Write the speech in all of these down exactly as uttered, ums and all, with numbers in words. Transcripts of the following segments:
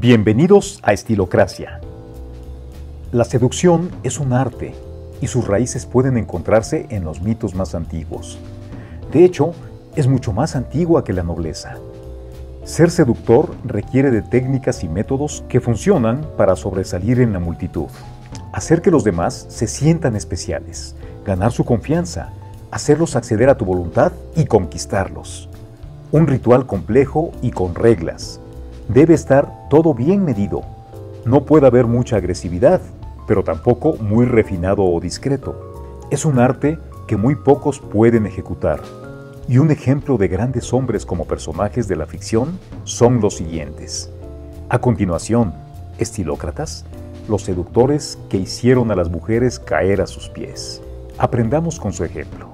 Bienvenidos a Estilocracia. La seducción es un arte y sus raíces pueden encontrarse en los mitos más antiguos. De hecho, es mucho más antigua que la nobleza. Ser seductor requiere de técnicas y métodos que funcionan para sobresalir en la multitud, hacer que los demás se sientan especiales, ganar su confianza, hacerlos acceder a tu voluntad y conquistarlos. Un ritual complejo y con reglas. Debe estar todo bien medido. No puede haber mucha agresividad, pero tampoco muy refinado o discreto. Es un arte que muy pocos pueden ejecutar. Y un ejemplo de grandes hombres como personajes de la ficción son los siguientes. A continuación, estilócratas, los seductores que hicieron a las mujeres caer a sus pies. Aprendamos con su ejemplo.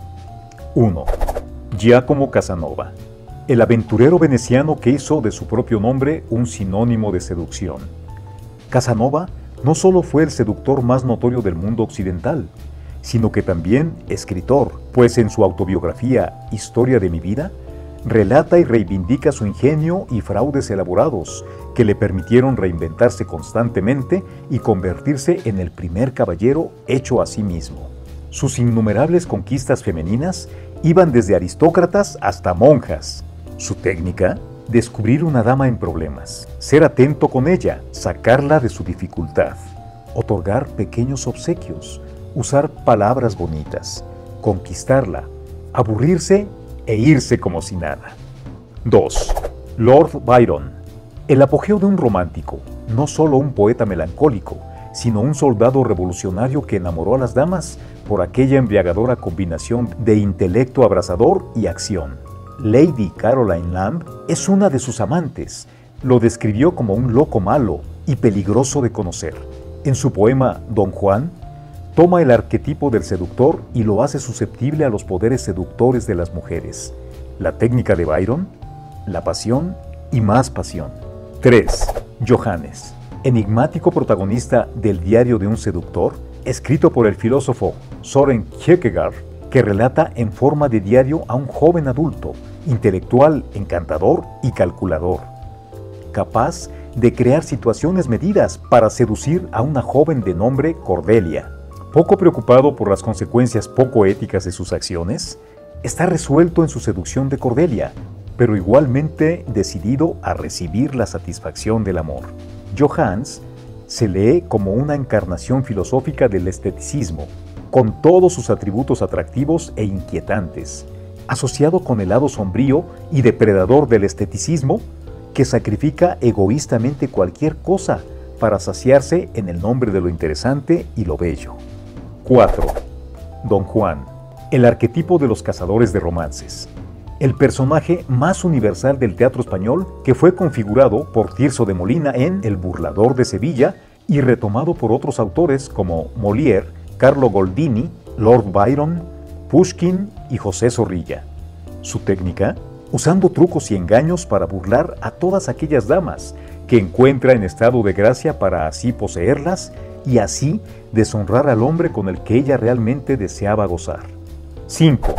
uno. Giacomo Casanova, el aventurero veneciano que hizo de su propio nombre un sinónimo de seducción. Casanova no solo fue el seductor más notorio del mundo occidental, sino que también escritor, pues en su autobiografía Historia de mi vida, relata y reivindica su ingenio y fraudes elaborados que le permitieron reinventarse constantemente y convertirse en el primer caballero hecho a sí mismo. Sus innumerables conquistas femeninas iban desde aristócratas hasta monjas. Su técnica, descubrir una dama en problemas, ser atento con ella, sacarla de su dificultad, otorgar pequeños obsequios, usar palabras bonitas, conquistarla, aburrirse e irse como si nada. dos. Lord Byron, el apogeo de un romántico, no solo un poeta melancólico, sino un soldado revolucionario que enamoró a las damas por aquella embriagadora combinación de intelecto abrasador y acción. Lady Caroline Lamb es una de sus amantes. Lo describió como un loco malo y peligroso de conocer. En su poema Don Juan, toma el arquetipo del seductor y lo hace susceptible a los poderes seductores de las mujeres. La técnica de Byron, la pasión y más pasión. tres. Johannes, enigmático protagonista del Diario de un seductor, escrito por el filósofo Søren Kierkegaard, que relata en forma de diario a un joven adulto, intelectual, encantador y calculador, capaz de crear situaciones medidas para seducir a una joven de nombre Cordelia. Poco preocupado por las consecuencias poco éticas de sus acciones, está resuelto en su seducción de Cordelia, pero igualmente decidido a recibir la satisfacción del amor. Johannes se lee como una encarnación filosófica del esteticismo, con todos sus atributos atractivos e inquietantes, asociado con el lado sombrío y depredador del esteticismo, que sacrifica egoístamente cualquier cosa para saciarse en el nombre de lo interesante y lo bello. cuatro. Don Juan, el arquetipo de los cazadores de romances, el personaje más universal del teatro español que fue configurado por Tirso de Molina en El burlador de Sevilla y retomado por otros autores como Molière, Carlo Goldini, Lord Byron, Pushkin y José Zorrilla. Su técnica, usando trucos y engaños para burlar a todas aquellas damas que encuentra en estado de gracia para así poseerlas y así deshonrar al hombre con el que ella realmente deseaba gozar. cinco.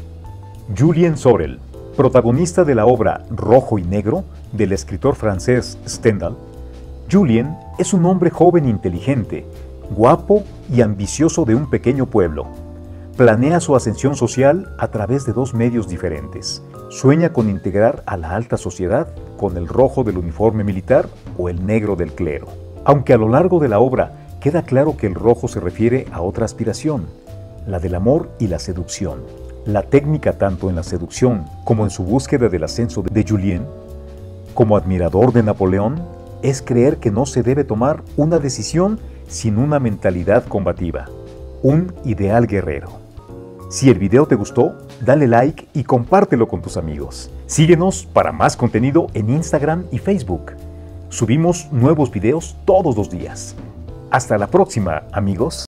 Julien Sorel, protagonista de la obra Rojo y Negro del escritor francés Stendhal. Julien es un hombre joven e inteligente, guapo y ambicioso de un pequeño pueblo. Planea su ascensión social a través de dos medios diferentes. Sueña con integrar a la alta sociedad con el rojo del uniforme militar o el negro del clero. Aunque a lo largo de la obra queda claro que el rojo se refiere a otra aspiración, la del amor y la seducción. La técnica tanto en la seducción como en su búsqueda del ascenso de Julien, como admirador de Napoleón, es creer que no se debe tomar una decisión sin una mentalidad combativa, un ideal guerrero. Si el video te gustó, dale like y compártelo con tus amigos. Síguenos para más contenido en Instagram y Facebook. Subimos nuevos videos todos los días. Hasta la próxima, amigos.